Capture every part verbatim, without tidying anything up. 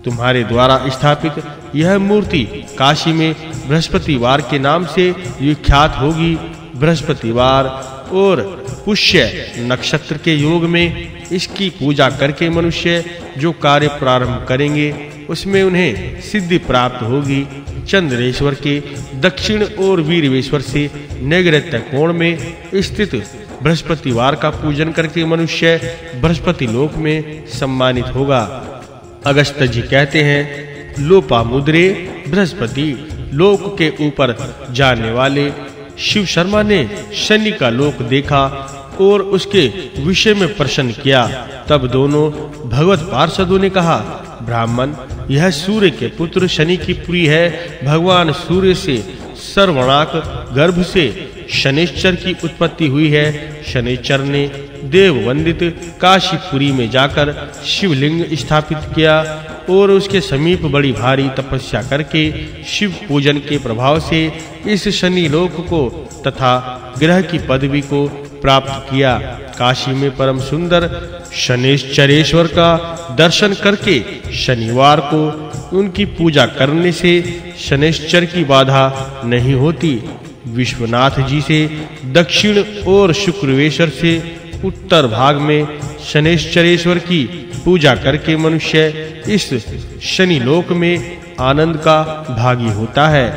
तुम्हारे द्वारा स्थापित यह मूर्ति काशी में बृहस्पतिवार के नाम से विख्यात होगी। बृहस्पतिवार और पुष्य नक्षत्र के योग में इसकी पूजा करके मनुष्य जो कार्य प्रारंभ करेंगे उसमें उन्हें सिद्धि प्राप्त होगी। चंद्रेश्वर के दक्षिण और वीरवेश्वर से नैऋत्य कोण में स्थित बृहस्पतिवार का पूजन करके मनुष्य बृहस्पति लोक में सम्मानित होगा। अगस्त जी कहते हैं, लोपामुद्रे बृहस्पति लोक के ऊपर जाने वाले शिव शर्मा ने शनि का लोक देखा और उसके विषय में प्रश्न किया। तब दोनों भगवत पार्षदों ने कहा, ब्राह्मण, यह सूर्य के पुत्र शनि की पुरी है। भगवान सूर्य से सर्वणाक गर्भ से शनिश्चर की उत्पत्ति हुई है। शनिश्चर ने देव वंदित काशीपुरी में जाकर शिवलिंग स्थापित किया और उसके समीप बड़ी भारी तपस्या करके शिव पूजन के प्रभाव से इस शनि लोक को तथा ग्रह की पदवी को प्राप्त किया। काशी में परम सुंदर शनिश्चरेश्वर का दर्शन करके शनिवार को उनकी पूजा करने से शनिश्चर की बाधा नहीं होती। विश्वनाथ जी से दक्षिण और शुक्रवेश्वर से उत्तर भाग में शनिश्चरेश्वर की पूजा करके मनुष्य इस शनि लोक में आनंद का भागी होता है।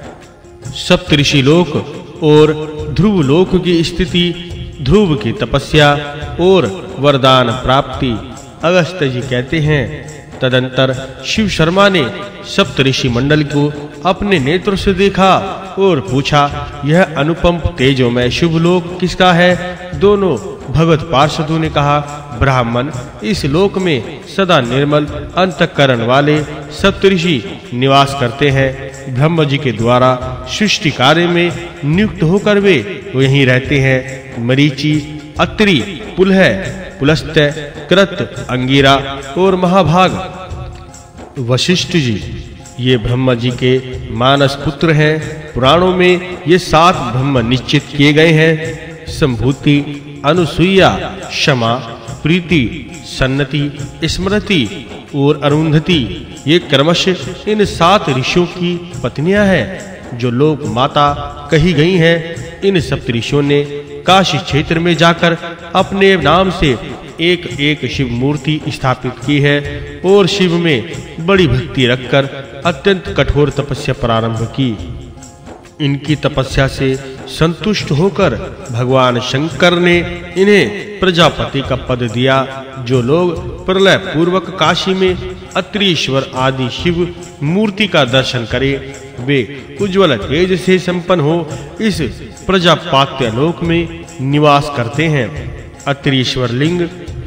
सप्तऋषि लोक और ध्रुव लोक की स्थिति, ध्रुव की तपस्या और वरदान प्राप्ति। अगस्त्य जी कहते हैं, तदंतर शिव शर्मा ने सप्तऋषि मंडल को अपने नेत्र से देखा और पूछा, यह अनुपम तेजोमय शुभ लोक किसका है? दोनों भगवत पार्षदों ने कहा, ब्राह्मण, इस लोक में सदा निर्मल अंतःकरण वाले सप्तऋषि निवास करते हैं। ब्रह्म जी के द्वारा सृष्टि कार्य में नियुक्त होकर वे यहीं रहते हैं। मरीचि, अत्रि, पुलह, पुलस्त्य, कृत, अंगिरा और महाभाग वशिष्ठ जी ये ब्रह्मा जी के मानस पुत्र हैं। पुराणों में ये सात ब्रह्म निश्चित किए गए हैं। संभूति, अनुसुईया, क्षमा, प्रीति, सन्नति, स्मृति और अरुंधति ये क्रमशः इन सात ऋषियों की पत्नियां हैं जो लोक माता कही गई हैं। इन सप्तऋषियों ने काशी क्षेत्र में जाकर अपने नाम से एक एक शिव मूर्ति स्थापित की है और शिव में बड़ी भक्ति रखकर अत्यंत कठोर तपस्या प्रारंभ की। इनकी तपस्या से संतुष्ट होकर भगवान शंकर ने इन्हें प्रजापति का पद दिया। जो लोग प्रलय पूर्वक काशी में अत्रीश्वर आदि शिव मूर्ति का दर्शन करें, वे उज्ज्वल तेज से संपन्न हो इस प्रजापात्य लोक में निवास करते हैं। अत्रीश्वर लिंग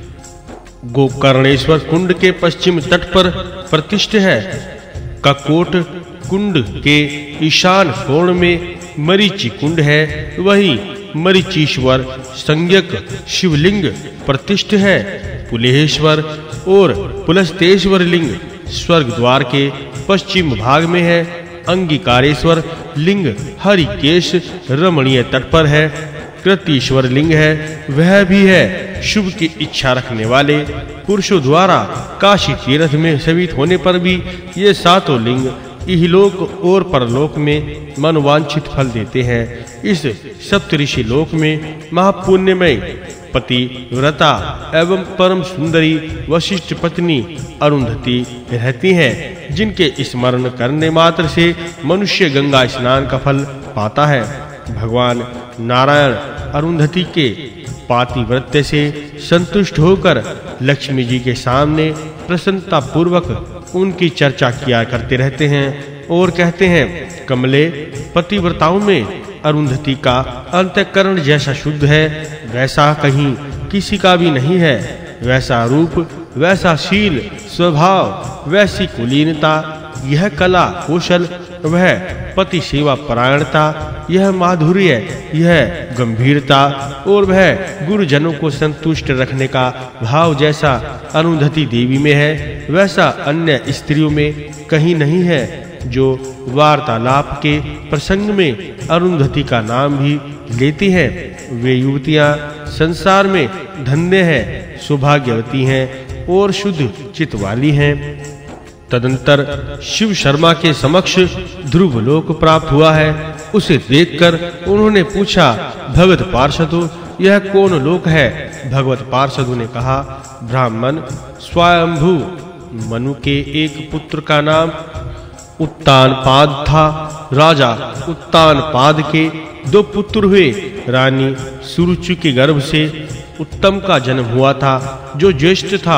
गोकर्णेश्वर कुंड के पश्चिम तट पर प्रतिष्ठित है। ककोट कुंड के ईशान कोण में मरीचि कुंड है। वही मरीचीश्वर संज्ञक शिवलिंग प्रतिष्ठित है। पुलेश्वर और पुलस्तेश्वर लिंग स्वर्ग द्वार के पश्चिम भाग में है। अंगिकारेश्वर लिंग हरिकेश रमणीय तट पर है। कृतीश्वर लिंग है, वह भी है शुभ की इच्छा रखने वाले पुरुषों द्वारा काशी तीर्थ में सेवित होने पर भी ये सातों लिंग इहलोक और परलोक में मनोवांछित फल देते हैं। इस सप्तऋषि लोक में महापुण्यमय पतिव्रता एवं परम सुंदरी वशिष्ठ पत्नी अरुंधति रहती हैं, जिनके स्मरण करने मात्र से मनुष्य गंगा स्नान का फल पाता है। भगवान नारायण अरुंधति के पातिव्रत्य से संतुष्ट होकर लक्ष्मी जी के सामने प्रसन्नता पूर्वक उनकी चर्चा किया करते रहते हैं और कहते हैं, कमले, पतिव्रताओं में अरुंधति का अंतःकरण जैसा शुद्ध है वैसा कहीं किसी का भी नहीं है। वैसा रूप, वैसा शील, स्वभाव, वैसी कुलीनता, यह कला कौशल, वह पति सेवा परायणता, यह माधुर्य, यह गंभीरता और वह गुरुजनों को संतुष्ट रखने का भाव जैसा अरुंधति देवी में है वैसा अन्य स्त्रियों में कहीं नहीं है। जो वार्तालाप के प्रसंग में अरुंधति का नाम भी लेती हैं, वे युवतियां संसार में धन्य हैं, सौभाग्यवती हैं और शुद्ध चित्त वाली हैं तदंतर शिव शर्मा के समक्ष ध्रुव लोक प्राप्त हुआ है। उसे देखकर उन्होंने पूछा, भगत पार्षदों, यह कौन लोक है? भगवत पार्षदों ने कहा, ब्राह्मण स्वयंभू मनु के एक पुत्र का नाम उत्तानपाद था। राजा उत्तानपाद के दो पुत्र हुए। रानी सुरुचि के गर्भ से उत्तम का जन्म हुआ था, जो ज्येष्ठ था,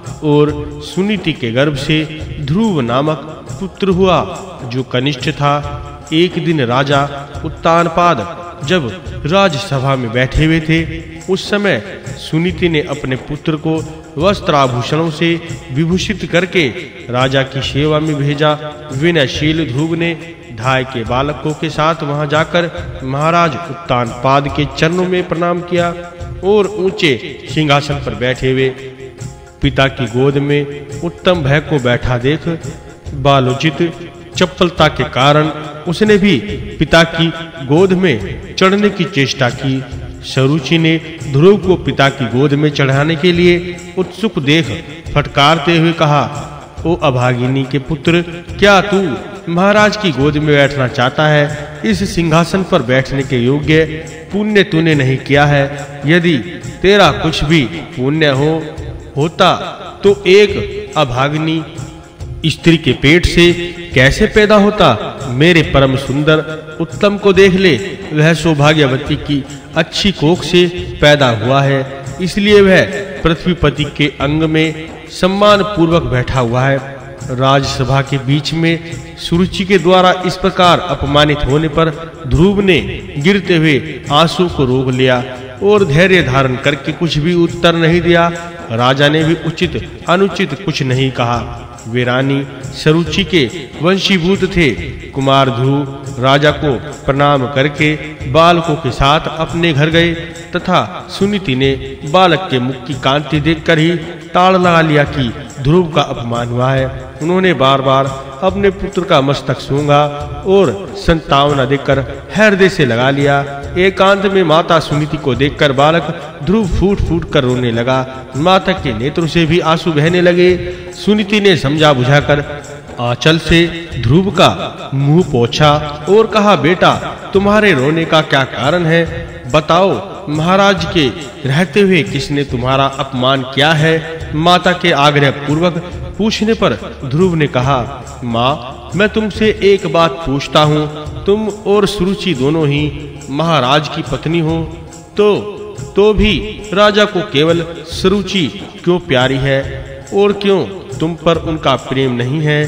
और सुनीति के गर्भ से ध्रुव नामक पुत्र हुआ, जो कनिष्ठ था। एक दिन राजा उत्तानपाद जब राजसभा में बैठे हुए थे, उस समय सुनीति ने अपने पुत्र को वस्त्राभूषणों से विभूषित करके राजा की सेवा में भेजा। विनयशील ध्रुव ने ढाई के बालकों के साथ वहां जाकर महाराज उत्तानपाद के चरणों में प्रणाम किया और ऊंचे सिंहासन पर बैठे हुए पिता की गोद में उत्तम भय को बैठा देख बालोचित चपलता के कारण उसने भी पिता की गोद में चढ़ने की चेष्टा की। सरुचि ने ध्रुव को पिता की गोद में चढ़ाने के लिए उत्सुक देख फटकारते हुए कहा, ओ अभागिनी के पुत्र, क्या तू महाराज की गोद में बैठना चाहता है? इस सिंहासन पर बैठने के योग्य पुण्य तूने नहीं किया है। यदि तेरा कुछ भी पुण्य हो होता तो एक अभागिनी स्त्री के पेट से कैसे पैदा होता? मेरे परम सुंदर उत्तम को देख ले, वह सौभाग्यवती की अच्छी कोख से पैदा हुआ है, इसलिए वह पृथ्वीपति के अंग में सम्मान पूर्वक बैठा हुआ है। राजसभा के बीच में सुरुचि के द्वारा इस प्रकार अपमानित होने पर ध्रुव ने गिरते हुए आंसू को रोक लिया और धैर्य धारण करके कुछ भी उत्तर नहीं दिया। राजा ने भी उचित अनुचित कुछ नहीं कहा। वे रानी सरुचि के वंशीभूत थे। कुमार ध्रुव राजा को प्रणाम करके बालकों के साथ अपने घर गए तथा सुनीति ने बालक के मुख की कांति देखकर ही ताड़ लगा लिया कि ध्रुव का अपमान हुआ है। उन्होंने बार बार अपने पुत्र का मस्तक सूंघा और संतावना देकर हृदय से लगा लिया। एकांत में माता सुनीति को देखकर बालक ध्रुव फूट फूट कर रोने लगा। माता के नेत्रों से भी आंसू बहने लगे। सुनीति ने समझा बुझाकर आंचल से ध्रुव का मुंह पोंछा और कहा, बेटा, तुम्हारे रोने का क्या कारण है? बताओ, महाराज के रहते हुए किसने तुम्हारा अपमान किया है? माता के आग्रह पूर्वक पूछने पर ध्रुव ने कहा, माँ, मैं तुमसे एक बात पूछता हूँ। तुम और सुरुचि दोनों ही महाराज की पत्नी हो, तो तो भी राजा को केवल सुरुचि क्यों प्यारी है और क्यों तुम पर उनका प्रेम नहीं है?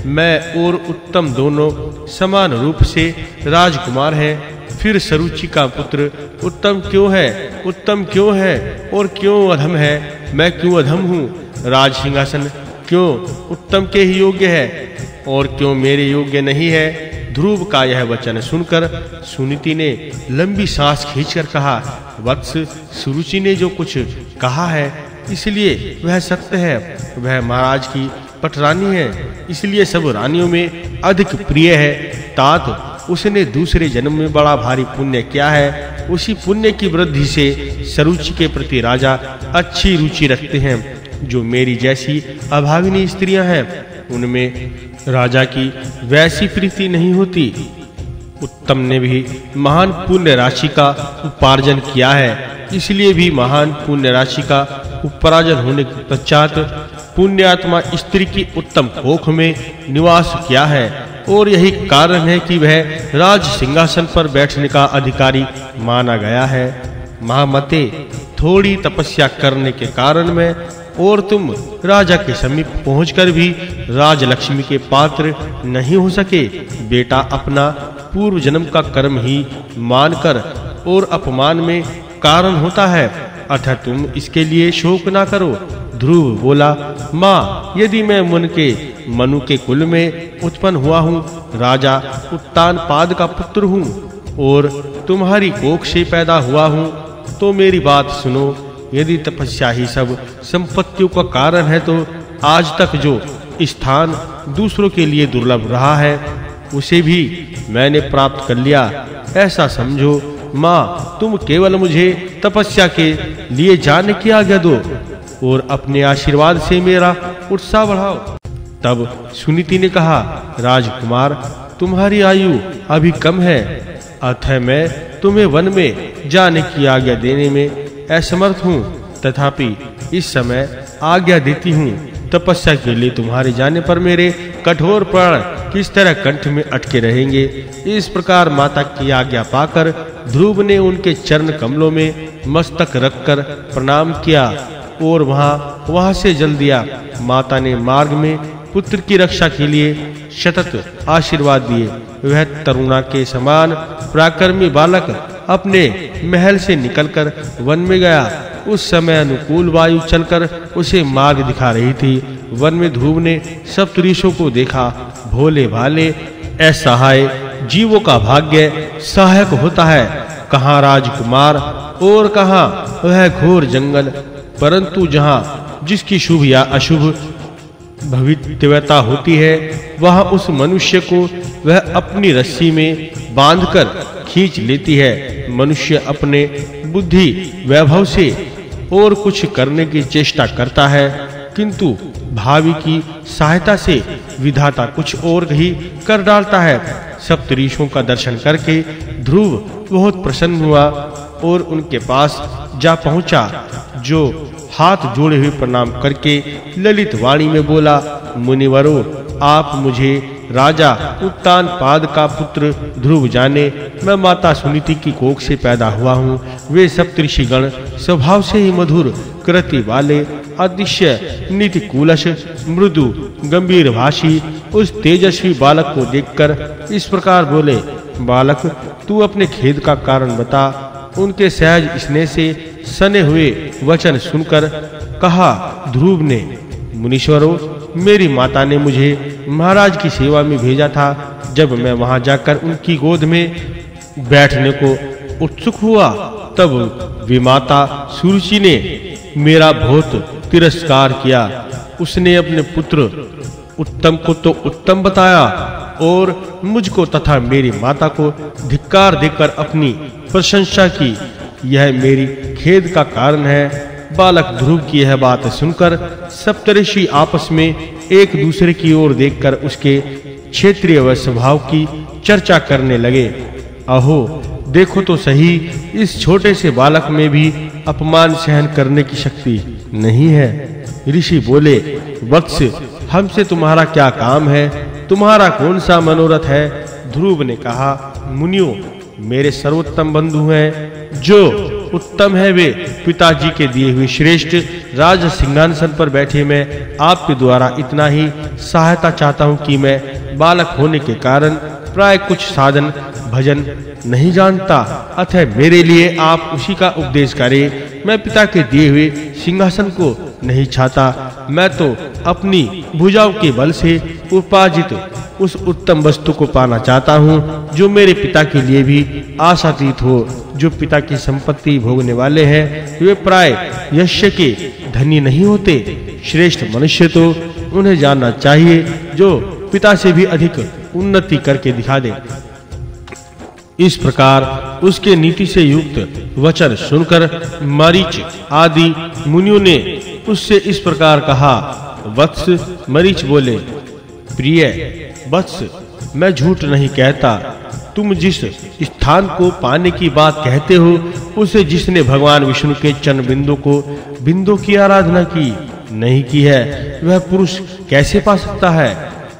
मैं और उत्तम दोनों समान रूप से राजकुमार हैं। फिर सरुचि का पुत्र उत्तम क्यों है? उत्तम क्यों है और क्यों अधम है? मैं क्यों अधम हूँ? राज सिंहासन क्यों उत्तम के ही योग्य है और क्यों मेरे योग्य नहीं है? ध्रुव का यह वचन सुनकर सुनीति ने लंबी सांस खींचकर कहा, वत्स, सुरुचि ने जो कुछ कहा है इसलिए वह सत्य है। वह महाराज की पटरानी है, इसलिए सब रानियों में अधिक प्रिय है। तात, उसने दूसरे जन्म में बड़ा भारी पुण्य किया है। उसी पुण्य की वृद्धि से सरुचि के प्रति राजा अच्छी रुचि रखते हैं। जो मेरी जैसी अभागिनी स्त्रियां हैं, उनमें राजा की वैसी प्रीति नहीं होती। उत्तम ने भी महान पुण्य राशि का उपार्जन किया है, इसलिए भी महान पुण्य राशि का उपार्जन होने के पश्चात पुण्यात्मा स्त्री की उत्तम कोख में निवास किया है और यही कारण है कि वह राज सिंहासन पर बैठने का अधिकारी माना गया है। महामते, थोड़ी तपस्या करने के कारण में और तुम राजा के समीप पहुंचकर भी राजलक्ष्मी के पात्र नहीं हो सके। बेटा अपना पूर्व जन्म का कर्म ही मानकर और अपमान में कारण होता है, अतः तुम इसके लिए शोक ना करो। ध्रुव बोला, माँ, यदि मैं मन के मनु के कुल में उत्पन्न हुआ हूँ, राजा उत्तानपाद का पुत्र हूँ और तुम्हारी कोख से पैदा हुआ हूँ, तो मेरी बात सुनो। यदि तपस्या ही सब संपत्तियों का कारण है, तो आज तक जो स्थान दूसरों के लिए दुर्लभ रहा है, उसे भी मैंने प्राप्त कर लिया। ऐसा समझो माँ, तुम केवल मुझे तपस्या के लिए जाने की आज्ञा दो और अपने आशीर्वाद से मेरा उत्साह बढ़ाओ। तब सुनीति ने कहा, राजकुमार, तुम्हारी आयु अभी कम है, अतः मैं तुम्हें वन में जाने की आज्ञा देने में असमर्थ हूँ। तथापि इस समय आज्ञा देती हूँ। तपस्या के लिए तुम्हारे जाने पर मेरे कठोर प्राण किस तरह कंठ में अटके रहेंगे। इस प्रकार माता की आज्ञा पाकर ध्रुव ने उनके चरण कमलों में मस्तक रखकर प्रणाम किया और वहां वहां से जल दिया। माता ने मार्ग में पुत्र की रक्षा के लिए सतत आशीर्वाद दिए। वह तरुणा के समान पराक्रमी बालक अपने महल से निकलकर वन में गया। उस समय अनुकूल वायु चलकर उसे मार्ग दिखा रही थी। वन में ध्रुव ने सप्तऋषियों को देखा। भोले भाले असहाय जीवों का भाग्य सहायक होता है। कहाँ राजकुमार और कहाँ वह घोर जंगल, परंतु जहाँ जिसकी शुभ या अशुभ भविष्यवक्ता होती है, वहाँ उस मनुष्य को वह अपनी रस्सी में बांधकर खींच लेती है। मनुष्य अपने बुद्धि वैभव से और कुछ करने की चेष्टा करता है, किंतु भावी की सहायता से विधाता कुछ और ही कर डालता है। सप्तऋषियों का दर्शन करके ध्रुव बहुत प्रसन्न हुआ और उनके पास जा पहुंचा, जो हाथ जोड़े हुए प्रणाम करके ललित वाणी में बोला, मुनिवरों, आप मुझे राजा उत्तानपाद का पुत्र ध्रुव जाने। मैं माता सुनीति की कोख से पैदा हुआ हूँ। वे सप्तऋषि गण स्वभाव से ही मधुर कृति वाले, अतिशय नीति कुलश, मृदु गंभीर भाषी उस तेजस्वी बालक को देखकर इस प्रकार बोले, बालक, तू अपने खेद का कारण बता। उनके सहज स्नेह से सने हुए वचन सुनकर कहा ध्रुव ने, मुनीश्वरों, मेरी माता ने मुझे महाराज की सेवा में भेजा था। जब मैं वहां जाकर उनकी गोद में बैठने को उत्सुक हुआ, तब विमाता सुरुचि ने मेरा बहुत तिरस्कार किया। उसने अपने पुत्र उत्तम को तो उत्तम बताया और मुझको तथा मेरी माता को धिक्कार देकर अपनी प्रशंसा की। यह मेरी खेद का कारण है। बालक ध्रुव की यह बात सुनकर सप्तऋषि आपस में एक दूसरे की ओर देखकर उसके क्षेत्रीय व स्वभाव की चर्चा करने लगे। अहो, देखो तो सही, इस छोटे से बालक में भी अपमान सहन करने की शक्ति नहीं है। ऋषि बोले, वत्स, हमसे तुम्हारा क्या काम है? तुम्हारा कौन सा मनोरथ है? ध्रुव ने कहा, मुनियों, मेरे सर्वोत्तम बंधु हैं। जो उत्तम है वे पिताजी के दिए हुए श्रेष्ठ राज सिंहासन पर बैठे मैं आपके द्वारा इतना ही सहायता चाहता हूँ कि मैं बालक होने के कारण प्राय कुछ साधन भजन नहीं जानता, अतः मेरे लिए आप उसी का उपदेश करें। मैं पिता के दिए हुए सिंहासन को नहीं चाहता। मैं तो अपनी भुजाओं के बल से उपार्जित उस उत्तम वस्तु को पाना चाहता हूँ जो मेरे पिता के लिए भी आशातीत हो। जो पिता की संपत्ति भोगने वाले हैं, वे प्राय यश के धनी नहीं होते। श्रेष्ठ मनुष्य तो उन्हें जानना चाहिए जो पिता से भी अधिक उन्नति करके दिखा दे। इस प्रकार उसके नीति से युक्त वचन सुनकर मरीच आदि मुनियों ने उससे इस प्रकार कहा। वत्स, मरीच बोले, प्रिय वत्स, मैं झूठ नहीं कहता। तुम जिस स्थान को पाने की बात कहते हो, उसे जिसने भगवान विष्णु के चरण बिंदु को बिंदु की आराधना की नहीं की है, वह पुरुष कैसे पा सकता है?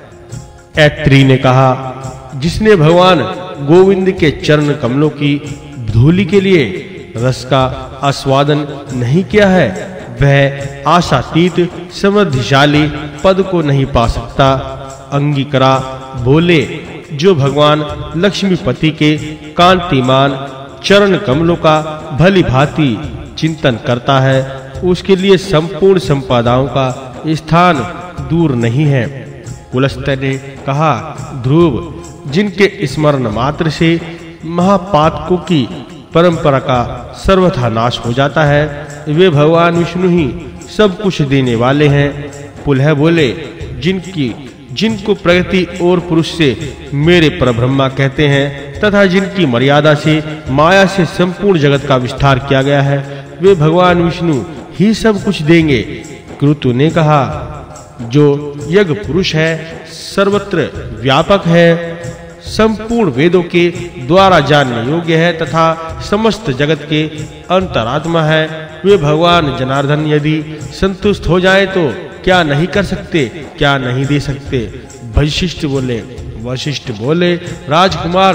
ऐत्री ने कहा, जिसने भगवान गोविंद के चरण कमलों की धूलि के लिए रस का आस्वादन नहीं किया है, वह आशातीत समृद्धिशाली पद को नहीं पा सकता। अंगीकरा बोले, जो भगवान लक्ष्मीपति के कांतिमान चरण कमलों का भली भांति चिंतन करता है, उसके लिए संपूर्ण संपदाओं का स्थान दूर नहीं है। पुलस्त्य ने कहा, ध्रुव, जिनके स्मरण मात्र से महापातकों की परंपरा का सर्वथा नाश हो जाता है, वे भगवान विष्णु ही सब कुछ देने वाले हैं। पुलह बोले, जिनकी जिनको प्रगति और पुरुष से मेरे परब्रह्मा कहते हैं तथा जिनकी मर्यादा से माया से संपूर्ण जगत का विस्तार किया गया है, वे भगवान विष्णु ही सब कुछ देंगे। कृतु ने कहा, जो यज्ञ पुरुष है, सर्वत्र व्यापक है, संपूर्ण वेदों के द्वारा जानने योग्य है तथा समस्त जगत के अंतरात्मा है, वे भगवान जनार्दन यदि संतुष्ट हो जाए तो क्या नहीं कर सकते, क्या नहीं दे सकते। वशिष्ठ बोले वशिष्ठ बोले राजकुमार,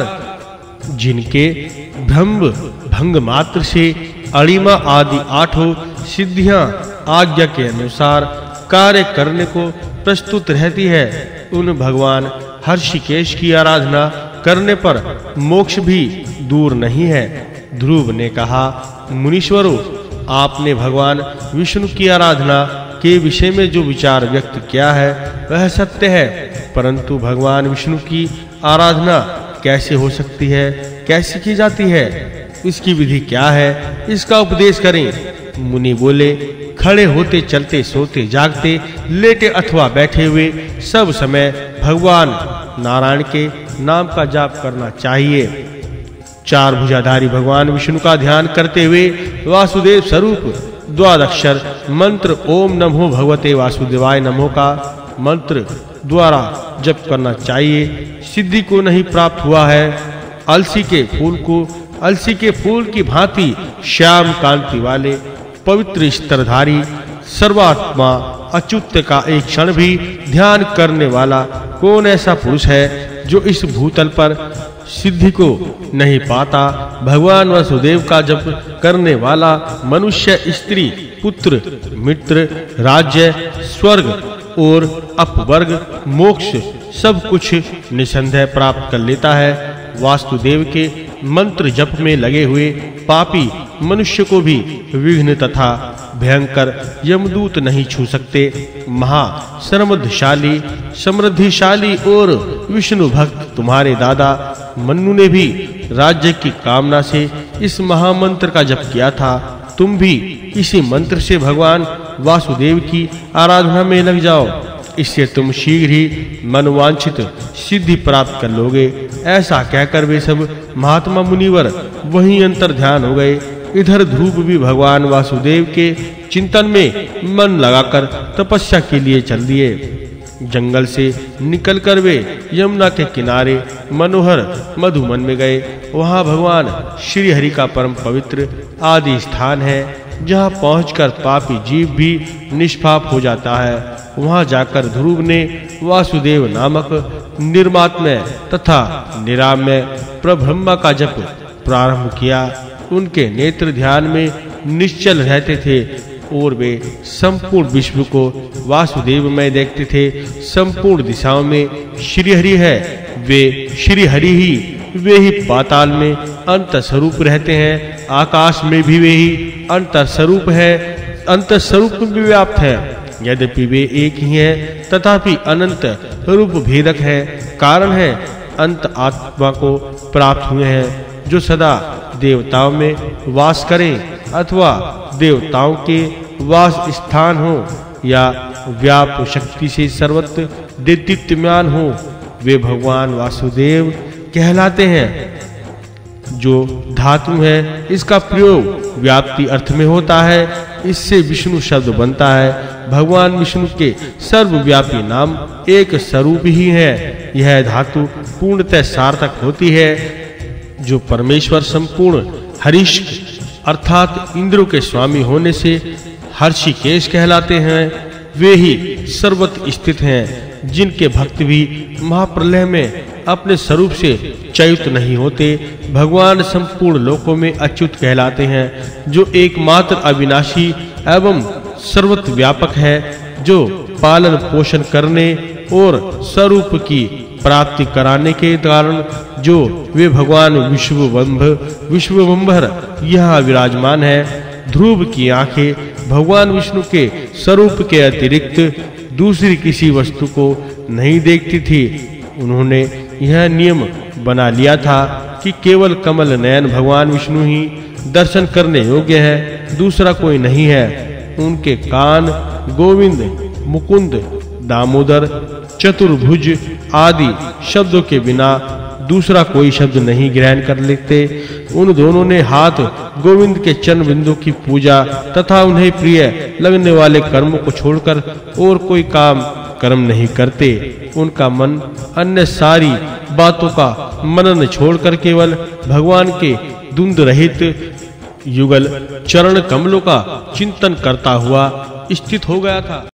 जिनके ब्रह्म भंग मात्र से अणिमा आदि आठों सिद्धियां आज्ञा के अनुसार कार्य करने को प्रस्तुत रहती है, उन भगवान हर्षिकेश की आराधना करने पर मोक्ष भी दूर नहीं है। ध्रुव ने कहा, मुनीश्वरों, आपने भगवान विष्णु की आराधना के विषय में जो विचार व्यक्त किया है वह सत्य है, परंतु भगवान विष्णु की आराधना कैसे हो सकती है, कैसे की जाती है, इसकी विधि क्या है, इसका उपदेश करें। मुनि बोले, खड़े होते, चलते, सोते, जागते, लेटे अथवा बैठे हुए सब समय भगवान नारायण के नाम का जाप करना चाहिए। चार भुजाधारी भगवान विष्णु का ध्यान करते हुए वासुदेव स्वरूप द्वादक्षर मंत्र ओम नमो भगवते वासुदेवाय नमो का मंत्र द्वारा जप करना चाहिए। सिद्धि को नहीं प्राप्त हुआ है, अलसी के फूल को अलसी के फूल की भांति श्याम कांति वाले पवित्र स्तरधारी सर्वात्मा अच्युत का एक क्षण भी ध्यान करने वाला कौन ऐसा पुरुष है जो इस भूतल पर सिद्धि को नहीं पाता। भगवान वासुदेव का जप करने वाला मनुष्य स्त्री, पुत्र, मित्र, राज्य, स्वर्ग और अपवर्ग, मोक्ष सब कुछ निसंदेह प्राप्त कर लेता है। वासुदेव के मंत्र जप में लगे हुए पापी मनुष्य को भी विघ्न तथा भयंकर यमदूत नहीं छू सकते। महा समृद्धशाली समृद्धिशाली और विष्णु भक्त तुम्हारे दादा मनु ने भी राज्य की कामना से इस महामंत्र का जप किया था। तुम भी इसी मंत्र से भगवान वासुदेव की आराधना में लग जाओ, इससे तुम शीघ्र ही मनोवांछित सिद्धि प्राप्त कर लोगे। ऐसा कहकर वे सब महात्मा मुनिवर वहीं अंतर ध्यान हो गए। इधर ध्रुव भी भगवान वासुदेव के चिंतन में मन लगाकर तपस्या के लिए चल दिए। जंगल से निकलकर वे यमुना के किनारे मनोहर मधुवन में गए। वहां भगवान श्री हरि का परम पवित्र आदि स्थान है, जहां पहुंचकर पापी जीव भी निष्पाप हो जाता है। वहां जाकर ध्रुव ने वासुदेव नामक निर्मात्मय तथा निरामय प्रब्रह्मा का जप प्रारंभ किया। उनके नेत्र ध्यान में निश्चल रहते थे और वे संपूर्ण विश्व को वासुदेव में देखते थे। संपूर्ण दिशाओं में श्री हरि है, वे श्री हरि ही वे ही पाताल में अंत स्वरूप रहते हैं। आकाश में भी वे ही अंत स्वरूप है, अंत स्वरूप में भी व्याप्त है। यद्यपि वे एक ही हैं, तथापि अनंत रूप भेदक है। कारण है अंत आत्मा को प्राप्त हुए हैं, जो सदा देवताओं में वास करें अथवा देवताओं के वास स्थान हो या व्याप शक्ति से सर्वत्र दिव्यमान हो, वे भगवान वासुदेव कहलाते हैं। जो धातु है इसका प्रयोग व्याप्ति अर्थ में होता है, इससे विष्णु शब्द बनता है। भगवान विष्णु के सर्वव्यापी नाम एक स्वरूप ही है। यह धातु पूर्णतः सार्थक होती है। जो परमेश्वर संपूर्ण हरीश अर्थात इंद्रों के स्वामी होने से हर्षिकेश कहलाते हैं, वे ही सर्वत्र स्थित हैं। जिनके भक्त भी महाप्रलय में अपने स्वरूप से च्युत नहीं होते। भगवान संपूर्ण लोकों में अच्युत कहलाते हैं, जो एकमात्र अविनाशी एवं सर्वत्र व्यापक है, जो पालन पोषण करने और स्वरूप की प्राप्ति कराने के कारण जो वे भगवान विश्ववंभ विश्ववंभर यहाँ विराजमान है। ध्रुव की आंखें भगवान विष्णु के स्वरूप के अतिरिक्त दूसरी किसी वस्तु को नहीं देखती थी। उन्होंने यह नियम बना लिया था कि केवल कमल नयन भगवान विष्णु ही दर्शन करने योग्य है, दूसरा कोई नहीं है। उनके कान गोविंद, मुकुंद, दामोदर, चतुर्भुज आदि शब्दों के बिना दूसरा कोई शब्द नहीं ग्रहण कर लेते। उन दोनों ने हाथ गोविंद के चरण बिंदु की पूजा तथा उन्हें प्रिय लगने वाले कर्मों को छोड़कर और कोई काम कर्म नहीं करते। उनका मन अन्य सारी बातों का मनन छोड़कर केवल भगवान के द्वंद रहित युगल चरण कमलों का चिंतन करता हुआ स्थित हो गया था।